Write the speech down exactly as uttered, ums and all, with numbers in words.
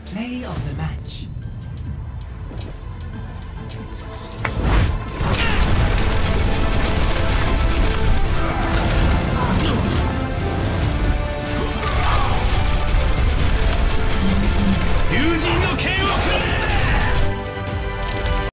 Play of the match. 友人の剣をくれ。